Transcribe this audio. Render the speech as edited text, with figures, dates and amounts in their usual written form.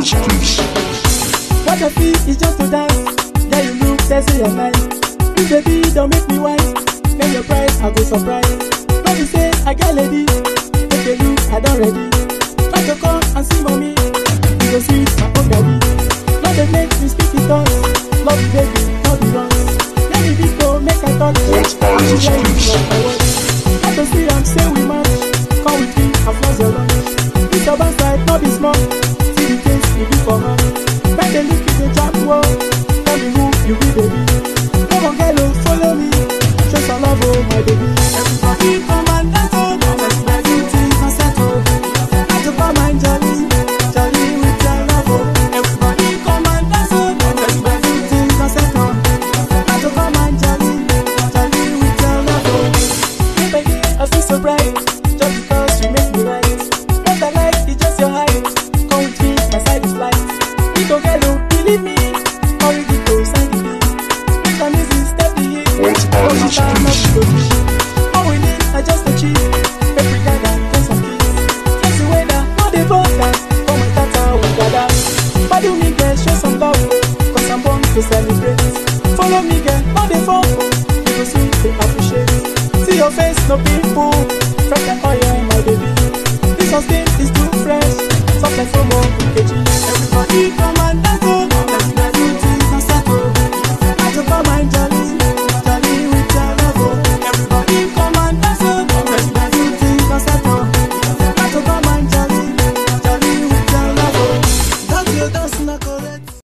What I feel is just to dance. Yeah, you look sexy and nice. This baby don't make me wise. Name your price, I go surprise. When you say I got lady, take a look, I done ready. Try to come and see mommy. You go see my own daddy. Now they make me speak it us. Love you baby, not be wrong. Let me disco, make I talk. I'm hear you like my word. I can see I'm say we match. Come with me, I floss your lunch. This your backside, not be small. See the things you do for her. When they look in the jam wall, tell me who you be, baby. Come on, hello, follow me. Show some love, oh my baby. Everybody come and dance, oh. Everybody think I settle. I just for my jolly, jolly with your love, oh. Everybody come and dance, oh. Everybody think I settle. I just for my jolly, jolly with your love, oh. Day by day, I feel so bright, just because you make me right. What I like is just your height. Come with me, my side is light. Go hello, believe me. Hurry the go, sign the beat. Make a music, step the hit. Oh, she shall not be good. All we need are just a cheat. Every gather, get some keys. Face the weather, no they broadcast. For my tata, we gather. Badu me girl, show some love. Cause I'm born to celebrate. Follow me girl, no they fall. You will see, they appreciate. See your face, no people. Fresh like oil, my baby. This one still is too fresh. Soft like FOMO, KG. Everybody come.